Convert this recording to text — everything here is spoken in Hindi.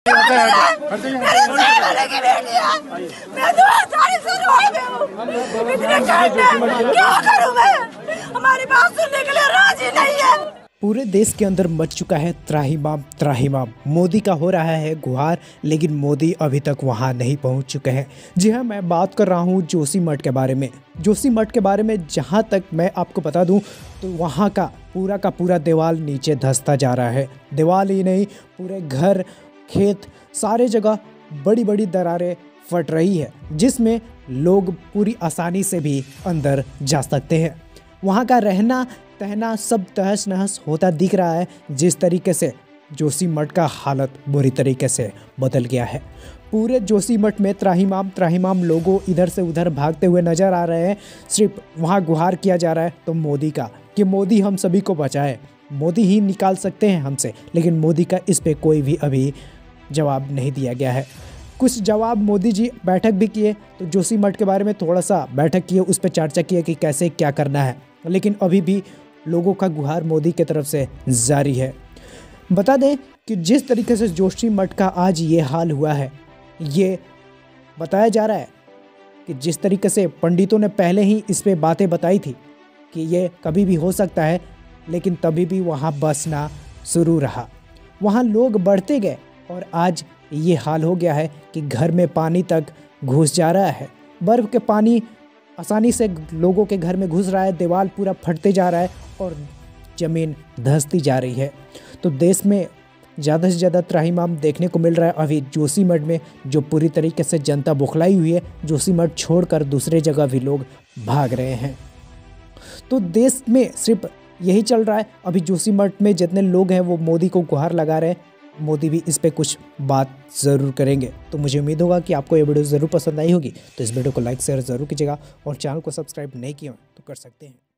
क्या करूं मैं? हमारी बात सुनने के लिए राजी नहीं है। पूरे देश के अंदर मच चुका है त्राहिमाम त्राहिमाम। मोदी का हो रहा है गुहार, लेकिन मोदी अभी तक वहां नहीं पहुंच चुके हैं। जी हां, मैं बात कर रहा हूं जोशीमठ के बारे में। जोशीमठ के बारे में जहां तक मैं आपको बता दूं तो वहां का पूरा दीवार नीचे धंसता जा रहा है। दीवार ही नहीं, पूरे घर, खेत, सारे जगह बड़ी बड़ी दरारें फट रही है, जिसमें लोग पूरी आसानी से भी अंदर जा सकते हैं। वहाँ का रहना तहना सब तहस नहस होता दिख रहा है। जिस तरीके से जोशीमठ का हालत बुरी तरीके से बदल गया है। पूरे जोशीमठ में त्राहिमाम लोगों इधर से उधर भागते हुए नजर आ रहे हैं। सिर्फ वहाँ गुहार किया जा रहा है तो मोदी का, कि मोदी हम सभी को बचाए। मोदी ही निकाल सकते हैं हमसे, लेकिन मोदी का इस पे कोई भी अभी जवाब नहीं दिया गया है। कुछ जवाब मोदी जी बैठक भी किए, तो जोशीमठ के बारे में थोड़ा सा बैठक किए, उस पर चर्चा किए कि कैसे क्या करना है, लेकिन अभी भी लोगों का गुहार मोदी की तरफ से जारी है। बता दें कि जिस तरीके से जोशीमठ का आज ये हाल हुआ है, ये बताया जा रहा है कि जिस तरीके से पंडितों ने पहले ही इस पे बातें बताई थी कि ये कभी भी हो सकता है, लेकिन तभी भी वहाँ बसना शुरू रहा। वहाँ लोग बढ़ते गए और आज ये हाल हो गया है कि घर में पानी तक घुस जा रहा है। बर्फ़ के पानी आसानी से लोगों के घर में घुस रहा है, दीवार पूरा फटते जा रहा है और ज़मीन धंसती जा रही है। तो देश में ज़्यादा से ज़्यादा त्राहिमाम देखने को मिल रहा है अभी जोशीमठ में, जो पूरी तरीके से जनता बौखलाई हुई है। जोशीमठ छोड़कर दूसरे जगह भी लोग भाग रहे हैं। तो देश में सिर्फ यही चल रहा है। अभी जोशीमठ में जितने लोग हैं वो मोदी को गुहार लगा रहे हैं। मोदी भी इस पे कुछ बात ज़रूर करेंगे। तो मुझे उम्मीद होगा कि आपको ये वीडियो ज़रूर पसंद आई होगी। तो इस वीडियो को लाइक शेयर ज़रूर कीजिएगा और चैनल को सब्सक्राइब नहीं किया तो कर सकते हैं।